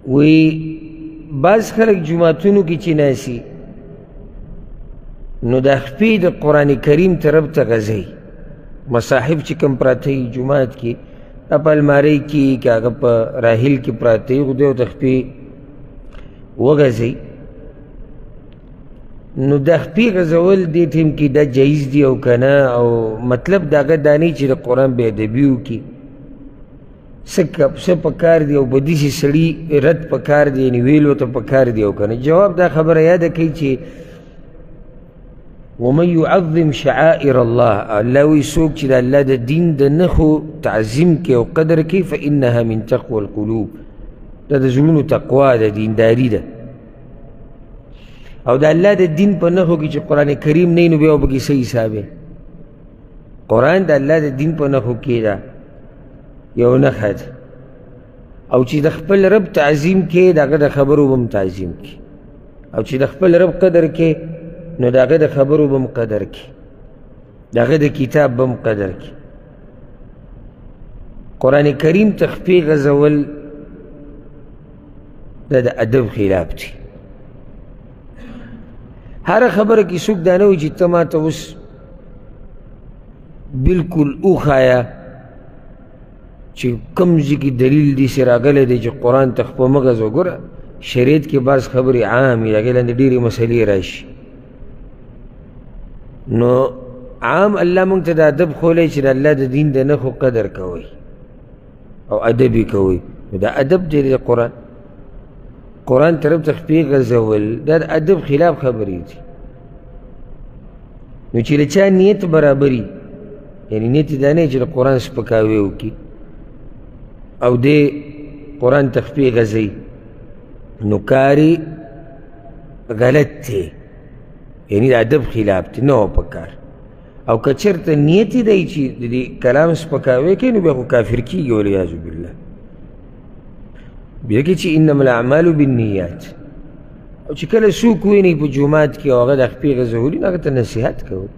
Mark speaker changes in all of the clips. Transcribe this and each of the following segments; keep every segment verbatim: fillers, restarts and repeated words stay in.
Speaker 1: وی بعض خلک جماعتونو کې چې ناسي نو د خپې د قرآن کریم طرف ته غځئ مصاحف چې کوم پراته وي جومات کې دا په المارۍ کې که هغه په راحل کې پراته وي خدای د خپې وغځئ نو د خپې غځول دې ټیم کې دا جایز دي او که نه او مطلب د هغه دا نه چې د قرآن بې ادبي وکړي څه پکار دی او په داسې سړي رد پکار دی یعنې ویلو ته پکار دی او که نه جواب دا خبره یاده کوي چې ومن يعظم شعائر الله الله وی څوک چې د الله د دین د نښو تعظیم کوي او قدر کوي فانها من تقوى القلوب دا د زړونو تقوا ده دینداري ده او د الله د دین په نښو کې چې قرآن کریم نه وي نو بیا به پکې څه حساب قرآن د الله د دین په نښو کې ده یو نښه ده او چې د خپل رب تعظیم کوي د هغه د خبرو به هم تعظیم کوي او چې د خپل رب قدر کوي نو د هغه د خبرو به هم قدر کوي د هغه د کتاب به هم قدر کوي قرآن کریم ته خپې غځول دا د ادب خلاف دی هره خبره کې څوک دا نه وایي چې ته ما ته اوس بلکل وښایه چې کوم ځای کې دلیل داسې راغلی دی چې قرآن ته خپه مه غځوه ګوره شریعت کې بعض خبرې عام وي هغې لاندې ډېرې مسلې راشي نو عام الله موږ ته د ادب ښولی چې د الله د دین د نښو قدر کوئ او ادب یې کوئ نو دا ادب دی د قرآن قرآن طرف ته خپې غځول دا د ادب خلاف خبرې دي نو چې له چا نیت برابري یعنې نیت یې دا نه چې د قرآن سپکاوی وکړي او دې قرآن ته خپې غځوي نو کار یې غلط دی یعنی د ادب خلاف دی نه و پکار او که چېرته نیت یې دی چې د دې کلام سپکاوی کوي نو بیا خو کافر کېږي والعیاذ بالله بیا کې چې انما الاعمال بالنیات او چې کله څوک وینئ په جومات کې او هغه د خپې غځولي نو هغه ته نصیحت کوئ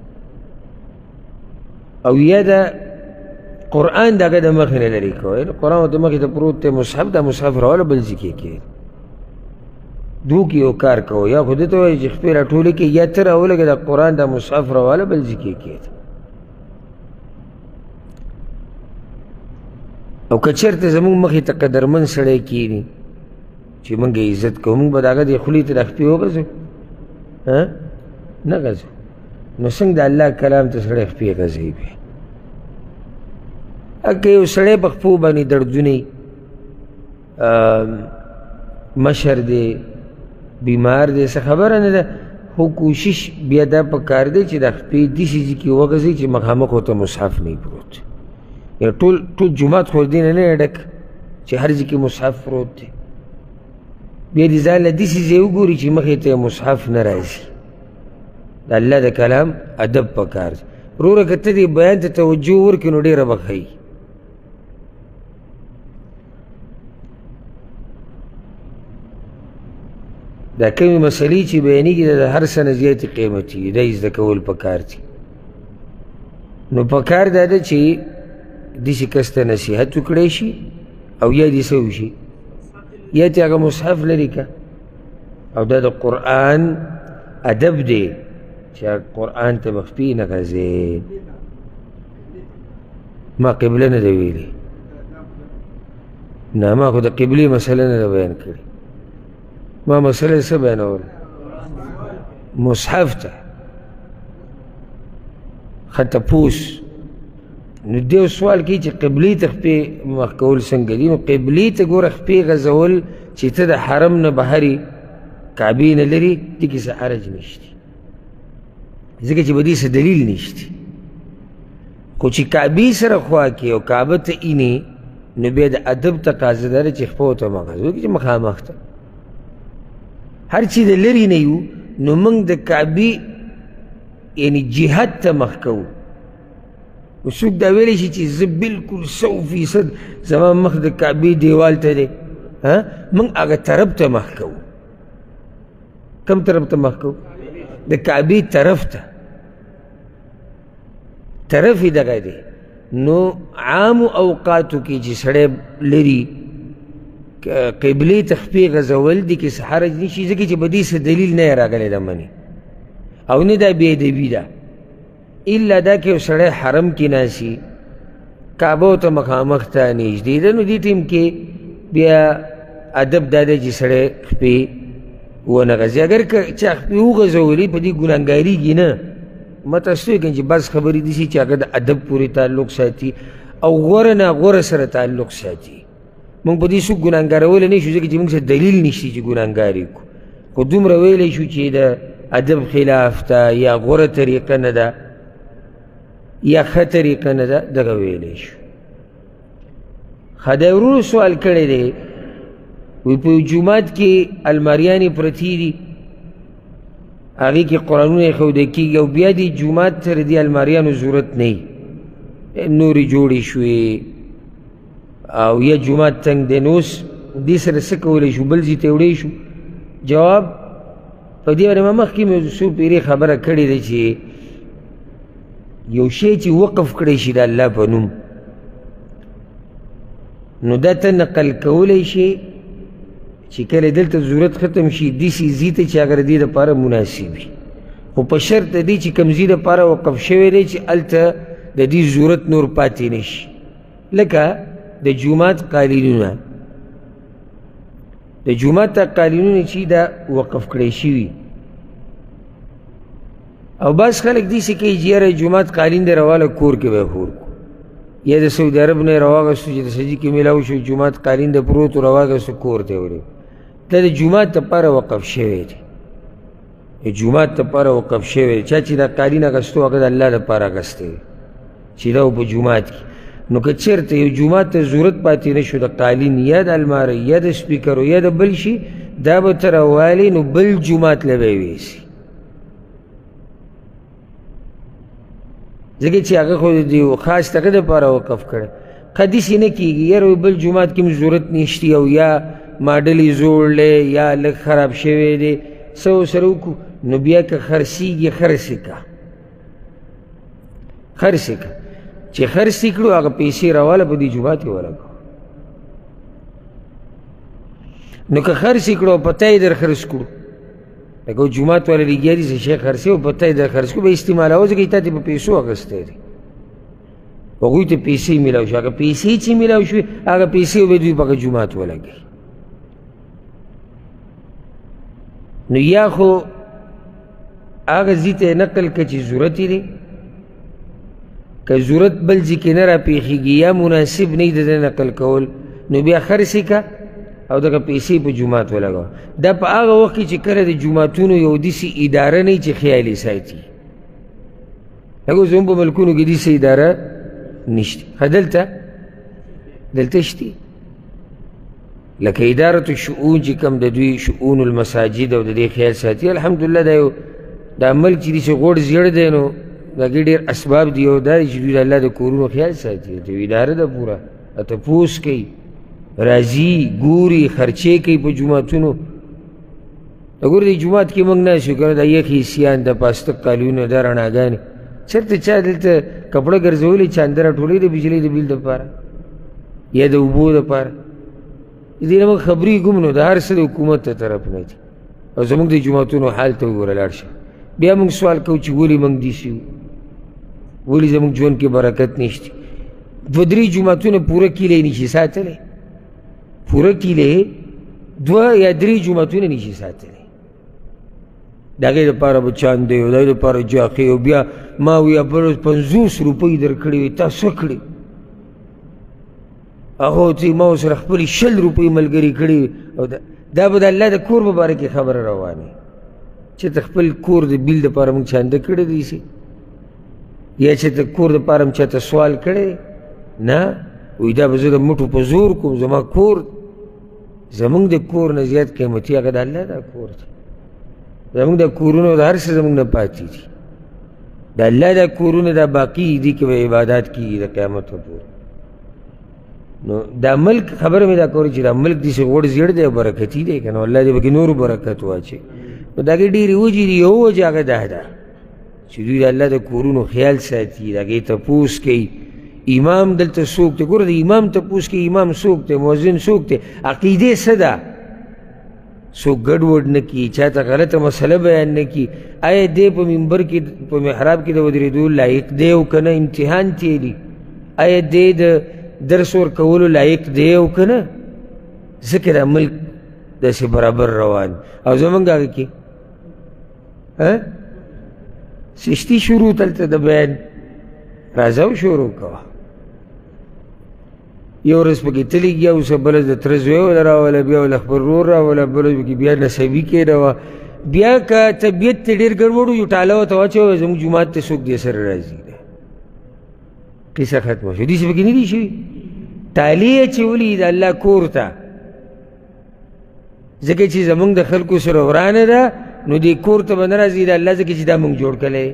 Speaker 1: او یا د قرآن د هغه د مخې نه لرې کوئ قرآن ورته مخې ته پروت دی مصحف دا مصحف راوله بل ځای کې کښېږدي دو کې یو کار کوو یا خو دې ته وایي چې خپې راټولې کې یا ته راولږه د قرآن دا مصحف راواله بل ځای کې کښېږدي او که چېرته زموږ مخې ته قدرمن سړی کښېني چې موږ یې عزت کوو موږ به د هغه دې خولې ته د خپې وغځو نه غځو نو څنګه د الله کلام ته سړی خپې غځوي بیا که یو سړی په خپو باندې دردونی مشر دی بیمار دی څه خبره نه ده خو کوشش بیا دا پکار دی چې د خپې داسې ځای کې وغځوي چې مخامخ ورته مصحف نه وي پروت یا ټول ټول جومات خو دې نه نه ډک چې هر ځای کې مصحف پروت دی بیا دې ځان له داسې ځای وګوري چې مخې ته مصحف نه راځي د الله د کلام ادب پکار دی وروره که ته دې بیان ته توجه ورکړې نو ډېره به ښایي دا کومې مسلې چې بیانېږي د هر څه نه زیاتې قیمتي دي دا یې زده کول پکار دي نو پکار دا ده چې داسې کس ته نصیحت وکړی شي او یا دې څه وشي یا دې هغه مصحف لرې که او دا د قرآن ادب دی چې قرآن ته به خپې نه غځې ما قبله نه ده ویلې نه ما خو د قبلې مسله نه ده بیان کړې ما مسله څه بیانول مصحف ته ښه تپوس نو دې سوال کوي چې قبلې ته خپې مخ کول څنګه دي نو قبلې ته ګوره خپې غځول چې ته د حرم نه بهر یې کعبې نه لرې دې کې څه حرج نشته ځکه چې په دې څه دلیل نشته خو چې کعبې سره خوا کې او کعبه ته اینې نو بیا د ادب تقاضا ده چې خپه ورته مه غځوي چې مخامخ ته هر چې د لرې نه یو نو موږ د کعبې یعنې جهت ته مخ کوو نو څوک دا ویلی شي چې زه بلکل سو فیصد زما مخ د کعبې دیوال ته دی موږ هغه طرف ته مخ کوو کم طرف ته مخ کوو د کعبې طرف ته طرف یې دغه دی نو عامو اوقاتو کې چې سړی لري قبلې ته خپې غځول دي کې څه حرج نشي ځکه چې په دې څه دلیل نه یې راغلی ده منې او نه دا بې ادبي ده الا دا که یو سړی حرم کې ناسي کعبو ته مخامخ ته نږدې ده نو دې ټیم کې بیا ادب دا دی چې سړی خپې ونه غځي اگر که چا خپې وغځولې په دې ګناهګارېږي نه ما تاسو ته وایي چې بعض خبرې داسې چې هغه د ادب پورې تعلق ساتي او غوره نه غوره سره تعلق ساتي موږ په دې څوک ګناهګارولی نه شو ځکه چې موږ سره دلیل نشته چې ګناهګار یې کړو خو دومره ویلی شو چې د ادب خلاف ده یا غوره طریقه نه ده یا ښه طریقه نه ده دغه ویلی شو ښه دی ورونو سوال کړی دی وی په یو جومات کې الماریانې پرتې دي هغې کې قرآنونه ایښودی کېږي او بیا دې جومات سره دې الماریانو ضرورت نه وي نورې جوړې شوې او یا جومات تنګ دی نو اوس دې سره څه کولی شو بل ځای ته وړی شو جواب په دې باندې ما مخکې مې څو پیرې خبره کړې ده چې یو شی چې وقف کړی شي د الله په نوم نو دا ته نقل کولی شي چې کله دلته ضرورت ختم شي داسې ځای ته چې هغه د دې دپاره مناسب وي خو په شرط د دې چې کوم ځای دپاره وقف شوی دی چې هلته د دې ضرورت نور پاتې نه شي لکه د جومات قالینونه د جومات ته قالینونه چې دا وقف کړی شوي او بعض خلک داسې کوي چې یاره جومات قالین دی راواله کور کې به یې خور کړو یا د سعودي عرب نه یې راواغستو چې د سجي کې میلاو شو جومات قالین د پروت و راواغستو کور ته یې وړی دا د جومات دپاره وقف شوی دی د جومات دپاره وقف شوی دی چا چې دا قالین اخستو هغه د الله دپاره اخستی دی چې دا په جومات کې نو که چېرته یو جومات ته ضرورت پاتې نه شو د قالین یا د المارۍ یا د سپیکرو یا د بل شي دا به ته راوالې نو بل جومات له به یې ویسي ځکه چې هغه خو د یو خاص هغه دپاره وقف کړی که داسې نه کېږي یاره بل جومات کې ضرورت نشته او یا ماډل یې زوړ دی یا لږ خراب شوی دی څه ورسره وکړو نو بیا که خرڅېږي خرڅ یې کړه خرڅ یې کړه چې خرڅ یې کړو هغه پیسې راواله په دې جومات یې ولګو نو که خرڅ یې کړو او پته یې در خرڅ کړو لکه جومات والا لګیا دي څه شی خرڅوي او پته یې در خرڅ کړو به استعمالوه ځکه تا ته په پیسو اخیستی دی هغوی ته پیسې میلاو شو هغه پیسې چې میلاو شوې هغه پیسې به دوی په هغه جومات ولګوي نو یا خو هغه ځای ته یې نقل که چې ضرورت یې دی که ضرورت بل ځای کې نه راپېښېږي یا مناسب نه وي د ده نقل کول نو بیا خرڅ یې که او دغه پیسې په جومات ولګوه دا په هغه وخت کې چې کله د جوماتونو یو داسې اداره نه وي چې خیال یې ساتي لکه زموږ په ملکونو کې داسې اداره نشته ښه دلته دلته شته لکه ادارة الشؤون چې کوم د دوی شؤون المساجد او د دې خیال ساتي الحمدلله دا یو دا ملک چې داسې غوړ زیړ دی نو د هغې ډېر اسباب دي یو دا دی چې دوی د الله د کورونو خیال ساتي د یو اداره ده پوره تپوس کوي راځي ګوري خرچې کوي په جوماتونو د ګورې د جومات کې موږ ناست یو که نه دا یخې سیان د پاسته قالونه دا رڼاګانې چېرته چا دلته کپړه ګرځولې چانده راټولوي د بجلۍ د بیل دپاره یا د اوبو دپاره دې نه موږ خبرېږو نو د هر څه د حکومت ته طرف نه دي او زموږ د جوماتونو حال ته وګوره لاړ شه بیا موږ سوال کوو چې ولې موږ داسې یو ولې زموږ ژوند کې برکت نشته دوه درې جوماتونه پوره کیلې نشي ساتلی پوره کیلې دوه یا درې جوماتونه نشي ساتلی د هغې دپاره به چاندې او د هغې دپاره جاقې او بیا ما وی پنځوس روپۍ در کړې وې تا څه کړې هغه ته ما ورسره خپلې شل روپۍ ملګري کړې او دا به د الله د کور په باره کې خبره روانې چې ته خپل کور د بیل دپاره موږ چانده کړی دی سي یا چې ته کور دپاره م چاته سوال کړی نه وایي دا به زه د مټو په زور کوم زما کور زمونږ د کور نه زیات قیمتي هغه د الله دا کور دی زمونږ د کورونو د هر څه زمونږ نه پاتې دي د الله دا کورونه دا باقي دي کې به عبادات کېږي د قیامت پورې نو دا ملک خبره مې دا کوله چې دا ملک داسې غوړ زیړ دی او برکتي دی که نو الله دې پکې نورو برکت واچوي نو د هغې ډېرې وجې دي یو وجه هغه دا ده چې دوی د الله د کورونو خیال ساتي د هغې تپوس کوي امام دلته څوک دی؟ ګوره د امام تپوس کې امام څوک دی، مؤذن څوک دی، عقیدې څه ده؟ څوک ګډوډ نه کي، چاته غلطه مسله بیان نه کي. آیا دی په منبر کې په محراب کې د ودرېدو لایق دی او که نه؟ امتحان تیري. آیا دی د درس ورکولو لایق دی او که نه؟ ځکه دا ملک داسې برابر روان او زمونږ هغه کې سشتي شروع دلته د بیان راځه او شروع کوه. یو ورځ پکې تلي ګیا اوسه بله د تره زوی وله راوله، بیا وله خپل ورور راوله، بله پکې بیا نسبي کېنوه. بیا که طبیعت ته ډېر ګډوډ وي ټاله ورته واچوه زموږ جومات ته څوک دې سره راځي، قصه ختمه شوه. داسې پکې نه دي شوي. ټالې یې اچولي د الله کور ته، ځکه چې زمونږ د خلکو سره ورانه ده نو دې کور ته به نه راځي د الله، ځکه چې دا مونږ جوړ کړی.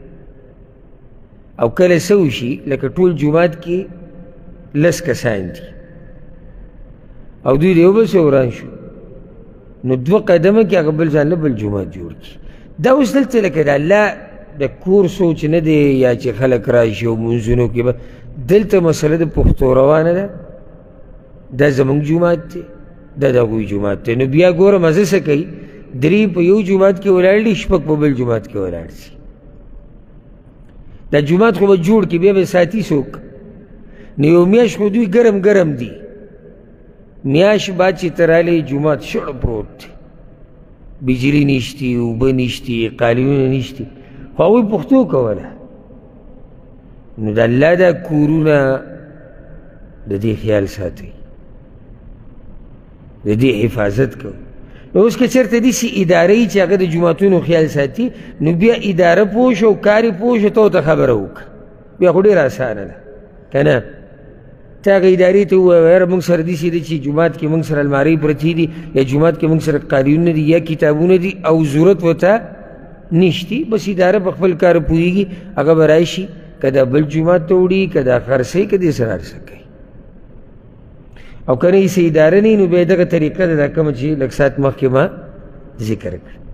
Speaker 1: او کله څه وشي لکه ټول جومات کې لس کسان دي او دوی د یو بل سره وران شو، نو دوه قدمه کې هغه بل ځان له بل جومات جوړ کړي. دا اوس دلته لکه د الله د کور سوچ نه دی یا چې خلک راشي او منځونو کې به دلته مسله د پښتو روانه ده. دا زمونږ جومات دی، دا د هغوی جومات دی. نو بیا ګوره مزه څه کوي؟ درې په یو جومات کې ولاړ دي، شپږ په بل جومات کې ولاړ شي. دا جومات خو به جوړ کړي، بیا به ساتي څوک؟ نو یو میاشت خو دوی ګرم ګرم دي، میاشت بعد چې ته رالی جومات شړ پروت دی، بجلي نشتي، اوبه نشتي، قالینونه نشتي، خو هغوی پښتو کوله. نو د الله دا کورونه د دې خیال ساتئ، د دې حفاظت کوو. نو اوس که چېرته داسې اداره وي چې هغه د جوماتونو خیال ساتي، نو بیا اداره پوه شه او کار یې پوه شه، ته ورته خبره وکړه، بیا خو ډېره اسانه ده که نه؟ ته هغه ادارې ته ووایه یاره موږ سره داسې ده چې جومات کې موږ سره المارۍ پرتې دي یا جومات کې موږ سره قالینونه دي یا کتابونه دي او ضرورت ورته نشتی، بس اداره په خپل کار پوهېږي، هغه به راشي که دا بل جومات ته وړي، که دا خرڅوي، که دې سره هر څه کوي. او که نه یې څه اداره نه وي نو بیا یې دغه طریقه ده دا کومه چې لږ ساعت مخکې ما ذکر کړه.